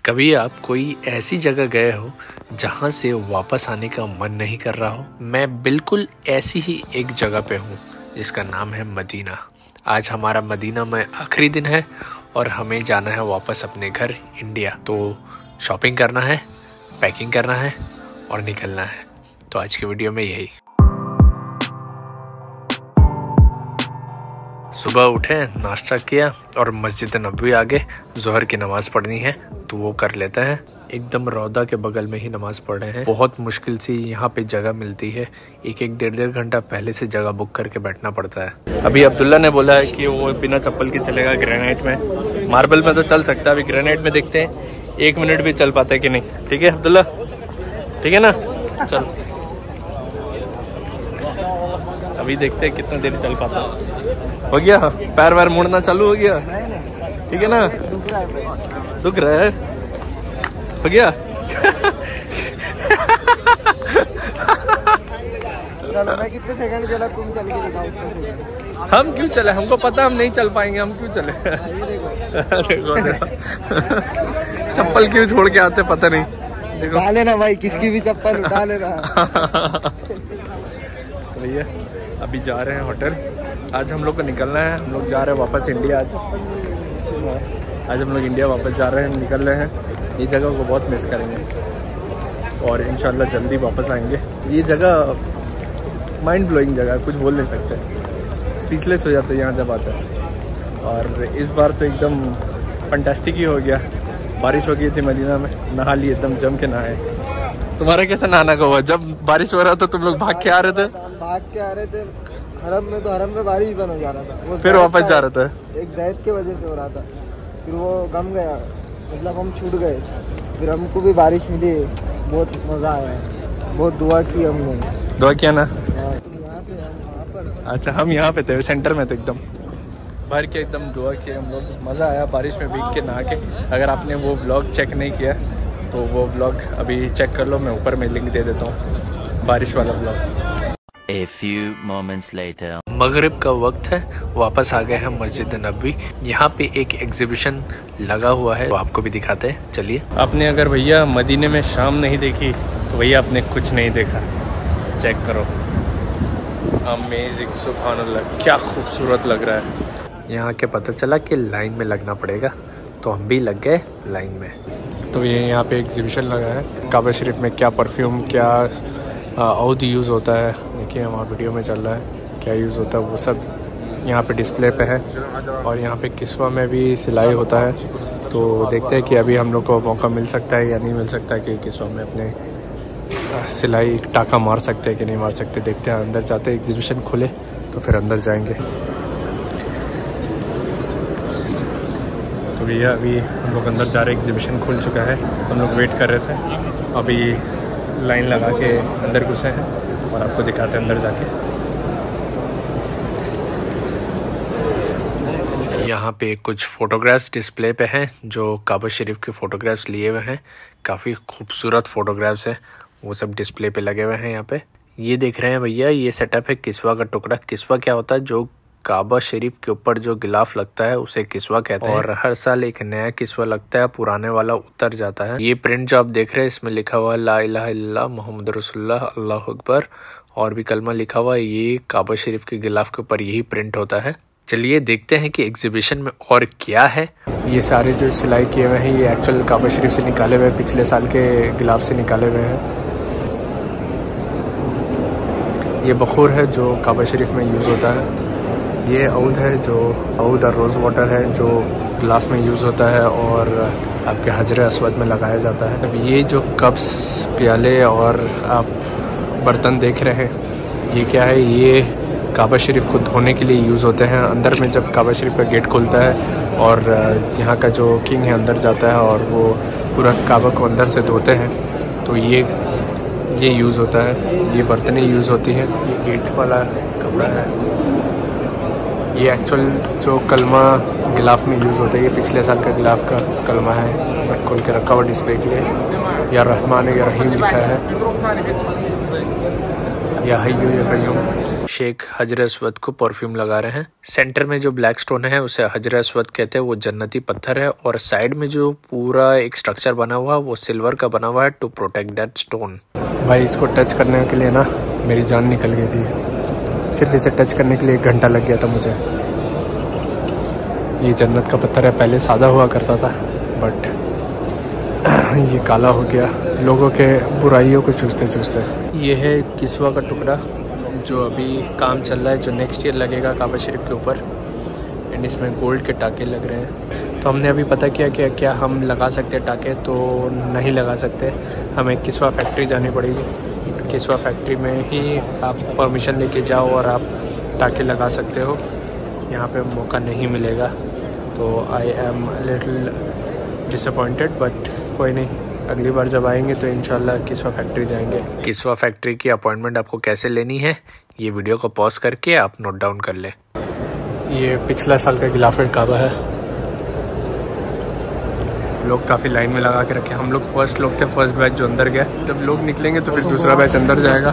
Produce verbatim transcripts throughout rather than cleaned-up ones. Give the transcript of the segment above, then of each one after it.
कभी आप कोई ऐसी जगह गए हो जहाँ से वापस आने का मन नहीं कर रहा हो? मैं बिल्कुल ऐसी ही एक जगह पे हूँ जिसका नाम है मदीना। आज हमारा मदीना में आखिरी दिन है और हमें जाना है वापस अपने घर इंडिया। तो शॉपिंग करना है, पैकिंग करना है और निकलना है। तो आज की वीडियो में यही। सुबह उठे, नाश्ता किया और मस्जिद नबवी आगे जोहर की नमाज़ पढ़नी है तो वो कर लेते हैं। एकदम रौदा के बगल में ही नमाज़ पढ़ रहे हैं। बहुत मुश्किल से यहाँ पे जगह मिलती है, एक एक डेढ़ डेढ़ घंटा पहले से जगह बुक करके बैठना पड़ता है। अभी अब्दुल्ला ने बोला है कि वो बिना चप्पल के चलेगा ग्रेनाइट में। मार्बल में तो चल सकता है, अभी ग्रेनाइट में देखते हैं एक मिनट भी चल पाता है कि नहीं। ठीक है अब्दुल्ला, ठीक है ना? चल अभी देखते हैं कितना देर चल पाता है। हो गया पैर वैर मुड़ना चालू हो गया? ठीक है ना? दुख रहा है? हो गया? चलो मैं कितने सेकंड चला, तुम चल के दिखाओ। हम क्यों चले? हमको पता हम नहीं चल पाएंगे, हम क्यों चले? देखो देखो चप्पल क्यों छोड़ के आते पता नहीं। देखो उठा लेना भाई, किसकी भी चप्पल उठा लेना। तो भैया अभी जा रहे हैं होटल। आज हम लोग को निकलना है, हम लोग जा रहे हैं वापस इंडिया। आज आज हम लोग इंडिया वापस जा रहे हैं, निकल रहे हैं। ये जगह को बहुत मिस करेंगे और इंशाल्लाह जल्दी वापस आएंगे। ये जगह माइंड ब्लोइंग जगह है, कुछ बोल नहीं सकते, स्पीचलेस हो जाते हैं यहाँ जब आते हैं। और इस बार तो एकदम फंटास्टिक ही हो गया। बारिश हो गई थी मदीना में, नहा लिए एकदम जम के नहाए। तुम्हारा कैसा नहाना का हुआ? जब बारिश हो रहा था तुम लोग भाग के आ रहे थे? भाग के आ रहे थे हरम में, तो हरम में बारिश बन हो जा रहा था। वो फिर वापस जा रहा था, एक जैद के वजह से हो रहा था। फिर वो गम गया, मतलब हम छूट गए। फिर हमको भी बारिश मिली, बहुत मज़ा आया, बहुत दुआ की हमने। दुआ किया ना? यहाँ पे वहाँ पर। अच्छा हम यहाँ पे थे, सेंटर में थे, एकदम भर के एकदम दुआ किए हम लोग। मज़ा आया बारिश में भीग के नहा के। अगर आपने वो ब्लॉग चेक नहीं किया तो वो ब्लॉग अभी चेक कर लो, मैं ऊपर में लिंक दे देता हूँ, बारिश वाला blog. A few moments later. मगरिब का वक्त है, वापस आ गए हैं मस्जिद नबवी। यहाँ पे एक एग्जीबिशन लगा हुआ है, वो आपको भी दिखाते हैं, चलिए। आपने अगर भैया मदीने में शाम नहीं देखी तो भैया आपने कुछ नहीं देखा। चेक करो, अमेजिंग, सुभान अल्लाह, क्या खूबसूरत लग रहा है। यहाँ के पता चला कि लाइन में लगना पड़ेगा तो हम भी लग गए लाइन में। तो ये यहाँ पे एग्जीबिशन लगा है, काबा शरीफ में क्या परफ्यूम, क्या औद यूज़ होता है। देखिए हमारा वीडियो में चल रहा है क्या यूज़ होता है, वो सब यहाँ पे डिस्प्ले पे है। और यहाँ पे किस्वा में भी सिलाई होता है, तो देखते हैं कि अभी हम लोग को मौका मिल सकता है या नहीं मिल सकता है कि किस्वा में अपने सिलाई टाका मार सकते हैं कि नहीं मार सकते। देखते हैं, अंदर जाते हैं, एग्जीबिशन खुले तो फिर अंदर जाएंगे। तो भैया अभी हम लोग अंदर जा रहे हैं, एग्जीबिशन खुल चुका है। हम लोग वेट कर रहे थे, अभी लाइन लगा के अंदर घुसे हैं और आपको दिखाते हैं अंदर जाके। यहाँ पे कुछ फ़ोटोग्राफ्स डिस्प्ले पे हैं जो काबा शरीफ के फ़ोटोग्राफ्स लिए हुए हैं। काफ़ी खूबसूरत फ़ोटोग्राफ्स हैं, वो सब डिस्प्ले पे लगे हुए हैं यहाँ पे। ये देख रहे हैं भैया, ये सेटअप है किस्वा का टुकड़ा। किस्वा क्या होता है? जो काबा शरीफ के ऊपर जो गिलाफ लगता है उसे किस्वा कहते हैं। और हर साल एक नया किस्वा लगता है, पुराने वाला उतर जाता है। ये प्रिंट जो आप देख रहे हैं इसमें लिखा हुआ है ला इलाहा इल्लल्लाह मुहम्मद रसूलुल्लाह अल्लाहु अकबर, और भी कलमा लिखा हुआ है। ये काबा शरीफ के गिलाफ के ऊपर यही प्रिंट होता है। चलिए देखते हैं कि एग्जीबिशन में और क्या है। ये सारे जो सिलाई किए हुए हैं ये एक्चुअल काबा शरीफ से निकाले हुए, पिछले साल के गिलाफ से निकाले हुए हैं। ये बखूर है जो काबा शरीफ में यूज़ होता है। ये औद है जो औद और रोज़ वाटर है जो गिलास में यूज़ होता है और आपके हजर अस्वद में लगाया जाता है। अब ये जो कप्स, प्याले और आप बर्तन देख रहे हैं ये क्या है? ये काबा शरीफ को धोने के लिए यूज़ होते हैं। अंदर में जब काबा शरीफ का गेट खुलता है और यहाँ का जो किंग है अंदर जाता है और वो पूरा काबा को अंदर से धोते हैं, तो ये ये यूज़ होता है। ये बर्तनें यूज़ होती हैं। ये गेट वाला कपड़ा है। ये एक्चुअल जो कलमा गिलाफ में यूज़ होता है, ये पिछले साल का गिलाफ का कलमा है। सब खोल के रखा हुआ डिस्प्ले के लिए। या रहमान या रहीम लिखा है, या हय्यू या कय्यूम। शेख हजर अस्वद को परफ्यूम लगा रहे हैं। सेंटर में जो ब्लैक स्टोन है उसे हजर अस्वद कहते हैं, वो जन्नती पत्थर है। और साइड में जो पूरा एक स्ट्रक्चर बना हुआ वो सिल्वर का बना हुआ है टू प्रोटेक्ट दैट स्टोन। भाई इसको टच करने के लिए ना मेरी जान निकल गई थी। सिर्फ इसे टच करने के लिए एक घंटा लग गया था मुझे। ये जन्नत का पत्थर है, पहले सादा हुआ करता था बट ये काला हो गया लोगों के बुराइयों को चूसते चूसते। ये है किस्वा का टुकड़ा जो अभी काम चल रहा है, जो नेक्स्ट ईयर लगेगा काबा शरीफ के ऊपर। एंड इसमें गोल्ड के टाके लग रहे हैं। तो हमने अभी पता किया कि क्या हम लगा सकते हैं टाके, तो नहीं लगा सकते। हमें किस्वा फैक्ट्री जानी पड़ेगी। किस्वा फैक्ट्री में ही आप परमिशन लेके जाओ और आप टाके लगा सकते हो। यहाँ पे मौका नहीं मिलेगा, तो I am little disappointed but कोई नहीं, अगली बार जब आएंगे तो इंशाल्लाह किस्वा फैक्ट्री जाएंगे। किस्वा फैक्ट्री की अपॉइंटमेंट आपको कैसे लेनी है ये वीडियो को पॉज करके आप नोट डाउन कर ले। ये पिछला साल का गिलाफत काबा है। लोग काफ़ी लाइन में लगा के रखे। हम लोग फर्स्ट लोग थे, फर्स्ट बैच जो अंदर गए। जब लोग निकलेंगे तो फिर दूसरा बैच अंदर जाएगा।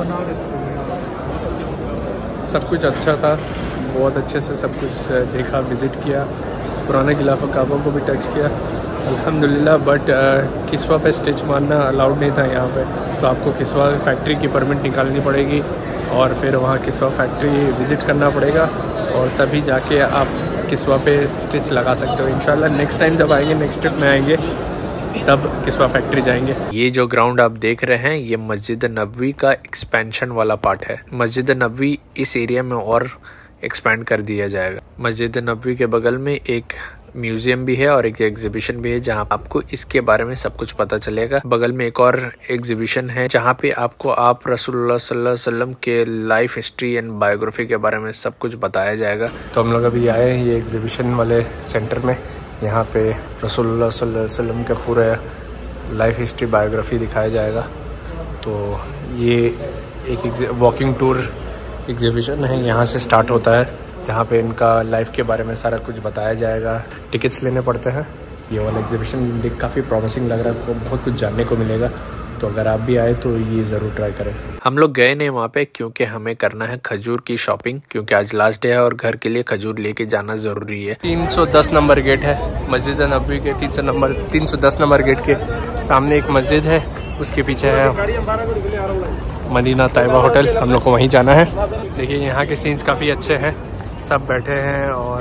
सब कुछ अच्छा था, बहुत अच्छे से सब कुछ देखा, विज़िट किया, पुराने गिलाफत काबा को भी टच किया अल्हम्दुलिल्लाह। बट किस्वा पे स्टिच मारना अलाउड नहीं था यहाँ पे, तो आपको किस्वा फैक्ट्री की परमिट निकालनी पड़ेगी और फिर वहाँ किस्वा फैक्ट्री विज़िट करना पड़ेगा और तभी जाके आप किस्वा पे स्टिच लगा सकते हो। इंशाल्लाह नेक्स्ट टाइम जब आएंगे, नेक्स्ट ट्रिप में आएंगे तब किस्वा फैक्ट्री जाएंगे। ये जो ग्राउंड आप देख रहे हैं ये मस्जिद नबवी का एक्सपेंशन वाला पार्ट है। मस्जिद नबवी इस एरिया में और एक्सपैंड कर दिया जाएगा। मस्जिद नबवी के बगल में एक म्यूजियम भी है और एक एग्जीबिशन भी है जहां आपको इसके बारे में सब कुछ पता चलेगा। बगल में एक और एग्जीबिशन है जहां पे आपको आप रसूलुल्लाह सल्लल्लाहु अलैहि वसल्लम के लाइफ हिस्ट्री एंड बायोग्राफी के बारे में सब कुछ बताया जाएगा। तो हम लोग अभी आए हैं ये एग्जीबिशन वाले सेंटर में। यहाँ पे रसूलुल्लाह सल्लल्लाहु अलैहि वसल्लम के पूरे लाइफ हिस्ट्री बायोग्राफी दिखाया जाएगा। तो ये एक वॉकिंग टूर एग्जीबिशन है, यहाँ से स्टार्ट होता है जहाँ पे इनका लाइफ के बारे में सारा कुछ बताया जाएगा। टिकट्स लेने पड़ते हैं। ये वाला एग्जीबिशन देख काफ़ी प्रॉमिसिंग लग रहा है, आपको बहुत कुछ जानने को मिलेगा। तो अगर आप भी आए तो ये ज़रूर ट्राई करें। हम लोग गए नहीं वहाँ पे क्योंकि हमें करना है खजूर की शॉपिंग, क्योंकि आज लास्ट डे है और घर के लिए खजूर लेके जाना ज़रूरी है। तीन सौ दस नंबर गेट है मस्जिद नबवी के। तीन सौ नंबर तीन सौ दस नंबर गेट के सामने एक मस्जिद है, उसके पीछे है मदीना तैयबा होटल। हम लोग को वहीं जाना है। देखिए यहाँ के सीन्स काफ़ी अच्छे हैं, सब बैठे हैं और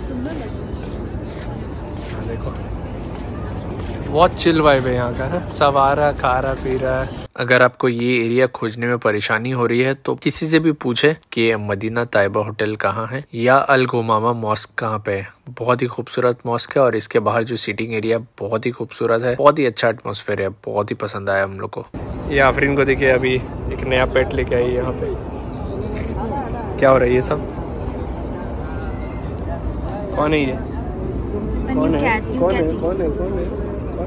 देखो बहुत चिल वाइब है यहाँ का है। सब आ रहा, खा रहा, पी रहा है। अगर आपको ये एरिया खोजने में परेशानी हो रही है तो किसी से भी पूछे कि मदीना तैयबा होटल कहाँ है या अल गुमामा मॉस्क कहाँ पे है। बहुत ही खूबसूरत मॉस्क है और इसके बाहर जो सीटिंग एरिया बहुत ही खूबसूरत है, बहुत ही अच्छा एटमॉस्फेयर है, बहुत ही पसंद आया हम लोग को। ये आफरीन को देखिए अभी एक नया पेट लेके आई यहाँ पे। क्या हो रहा है ये सब? कौन है ये? कौन है? कौन है? कौन है? कौन है?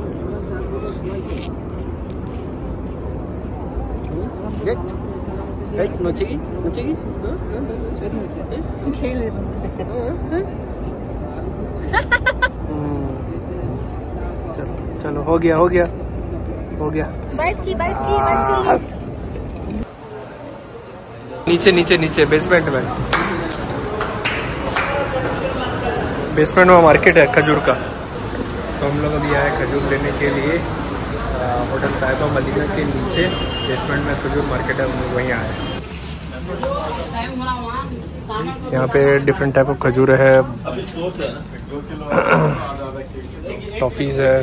नचेगी नचेगी खेल चलो चलो हो गया हो गया हो गया। बैठ की बैठ की बैठ की नीचे नीचे नीचे बेसमेंट में बेसमेंट में मार्केट है खजूर का। तो हम लोग अभी आए खजूर लेने के लिए होटल तैयबा मदीना के नीचे बेसमेंट में खजूर मार्केट है, हम लोग वहीं आए। यहाँ पे डिफरेंट टाइप ऑफ खजूर है, टॉफीज है।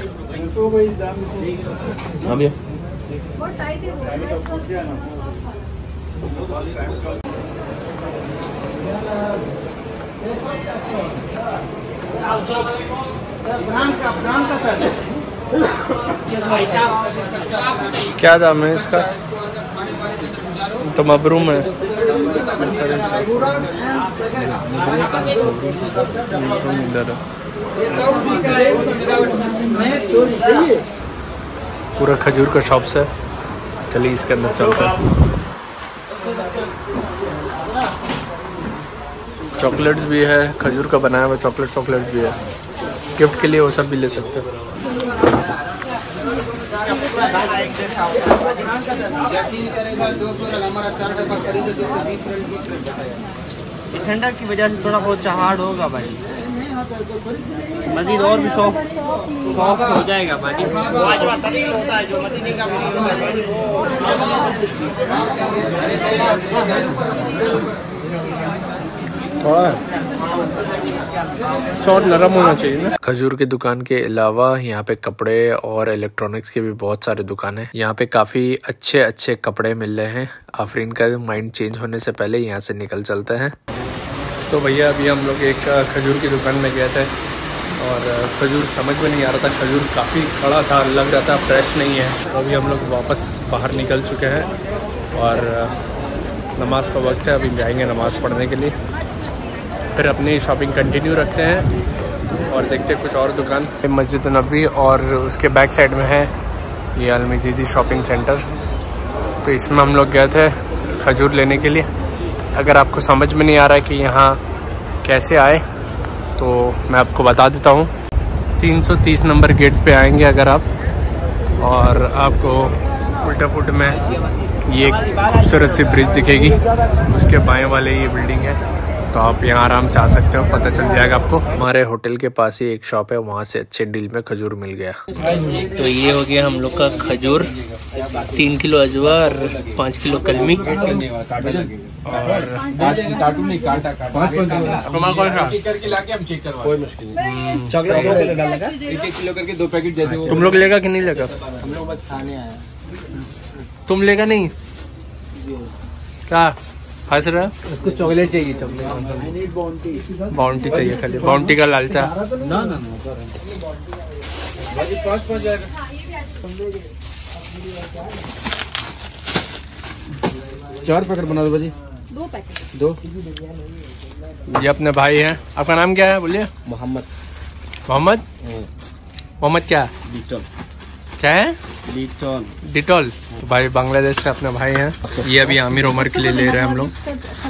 क्या दाम है इसका? तो मबरूम है। पूरा खजूर का शॉप्स है। चलिए इसके अंदर चलते हैं। चॉकलेट्स भी है, खजूर का बनाया हुआ चॉकलेट चॉकलेट भी है। गिफ्ट के लिए वो सब भी ले सकते हैं। ठंडक की वजह से थोड़ा बहुत चहाड़ होगा भाई, मजीद और भी सॉफ्ट सॉफ्ट हो जाएगा भाई। होता है जो मदीने का थोड़ा शॉर्ट नरम होना चाहिए ना। खजूर की दुकान के अलावा यहाँ पे कपड़े और इलेक्ट्रॉनिक्स के भी बहुत सारे दुकान है। यहाँ पे काफी अच्छे अच्छे कपड़े मिल रहे हैं। आफरीन का माइंड चेंज होने से पहले यहाँ से निकल चलते हैं। तो भैया अभी हम लोग एक खजूर की दुकान में गए थे और खजूर समझ में नहीं आ रहा था, खजूर काफ़ी खड़ा था, लग रहा था फ्रेश नहीं है। तो अभी हम लोग वापस बाहर निकल चुके हैं और नमाज़ का वक्त है, अभी जाएंगे नमाज़ पढ़ने के लिए, फिर अपनी शॉपिंग कंटिन्यू रखते हैं और देखते हैं कुछ और दुकान। मस्जिद नबवी और उसके बैक साइड में है ये अल मजीदी शॉपिंग सेंटर। तो इसमें हम लोग गए थे खजूर लेने के लिए। अगर आपको समझ में नहीं आ रहा है कि यहाँ कैसे आए तो मैं आपको बता देता हूँ। तीन सौ तीस नंबर गेट पे आएंगे अगर आप, और आपको उल्टा फुट में ये खूबसूरत सी ब्रिज दिखेगी, उसके बाएं वाले ये बिल्डिंग है। तो आप यहाँ आराम से आ सकते हो, पता चल जाएगा आपको। हमारे होटल के पास ही एक शॉप है, वहाँ से अच्छे डील में खजूर मिल गया। तो ये हो गया हम लोग का खजूर, तीन किलो अजवा और पाँच किलो कलमी और तुम लोग लेगा कि नहीं लेगा? हम लोग बस खाने आए। तुम लेगा नहीं क्या हंस रहा? उसको चॉकलेट चाहिए, चॉकलेट बाउंटी चाहिए, खाली बाउंटी का लालचा। ना ना चार पैकेट बना दो भाजी। दो पैकेट। दो। ये अपने भाई हैं। आपका नाम क्या है बोलिए? मोहम्मद। मोहम्मद? मोहम्मद क्या? डिटॉल। क्या है? डिटॉल। डिटॉल। तो भाई बांग्लादेश से अपने भाई हैं। ये अभी आमिर उमर के लिए ले रहे हैं हम लोग।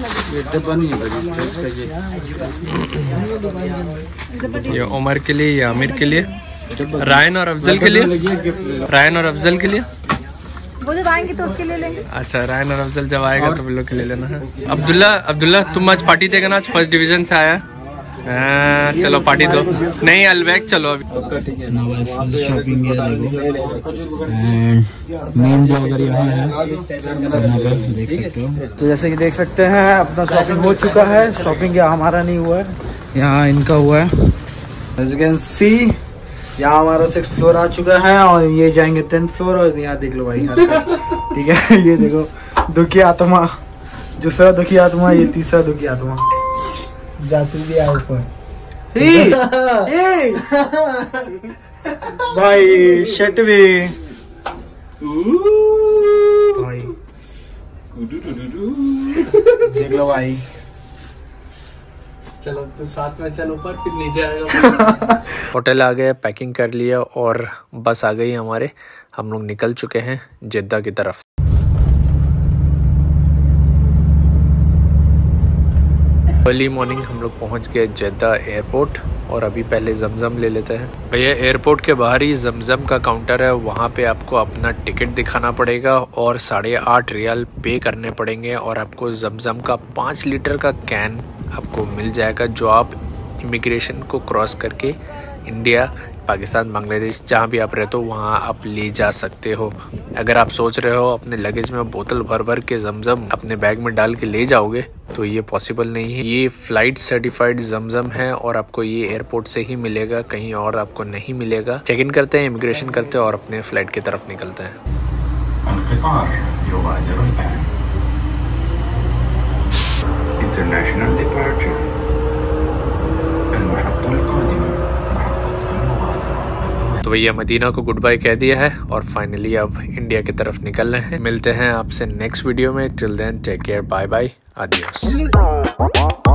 ये उमर के लिए, ये आमिर के लिए, रायन और अफजल के लिए। रायन और अफजल के लिए वो जब आएंगे तो उसके लिए लेंगे। अच्छा, रायन और अफजल जब आएगा तो लोग के ले लेना है। अब्दुल्ला, अब्दुल्ला तुम आज पार्टी देगा ना? आज फर्स्ट डिवीजन से आया। आ, चलो पार्टी दो। नहीं अलबैक चलो अभी। शॉपिंग मेन ब्लॉगर यहाँ है, देख सकते हो। तो जैसे कि देख सकते हैं अपना शॉपिंग हो चुका है। शॉपिंग यहाँ हमारा नहीं हुआ है, यहाँ इनका हुआ है। As you can see, यहाँ हमारा सिक्स फ्लोर आ चुका है और ये जाएंगे टेंथ फ्लोर। और यहाँ देख लो भाई, ठीक है। ये देखो दुखी आत्मा, दूसरा दुखी आत्मा, ये तीसरा दुखी आत्मा जातू भी है ऊपर। भाई शर्ट भी भाई देख लो भाई। चलो तू साथ में चल ऊपर, फिर नीचे आएगा। होटल आ गए, पैकिंग कर लिया और बस आ गई हमारे। हम लोग निकल चुके हैं जिद्दा की तरफ। अर्ली मॉर्निंग हम लोग पहुंच गए जिद्दा एयरपोर्ट और अभी पहले जमजम ले लेते हैं। भैया एयरपोर्ट के बाहर ही जमजम का काउंटर है, वहाँ पे आपको अपना टिकट दिखाना पड़ेगा और साढ़े आठ रियाल पे करने पड़ेंगे और आपको जमजम का पाँच लीटर का कैन आपको मिल जाएगा, जो आप इमिग्रेशन को क्रॉस करके इंडिया, पाकिस्तान, बांग्लादेश जहाँ भी आप रहते हो वहाँ आप ले जा सकते हो। अगर आप सोच रहे हो अपने लगेज में बोतल भर भर के जमजम अपने बैग में डाल के ले जाओगे तो ये पॉसिबल नहीं है। ये फ्लाइट सर्टिफाइड जमजम है और आपको ये एयरपोर्ट से ही मिलेगा, कहीं और आपको नहीं मिलेगा। चेक इन करते हैं, इमिग्रेशन करते हैं और अपने फ्लाइट की तरफ निकलते हैं। International departure. तो भैया मदीना को गुड बाय कह दिया है और फाइनली अब इंडिया की तरफ निकल रहे हैं। मिलते हैं आपसे नेक्स्ट वीडियो में। Till then take care, bye bye, adios.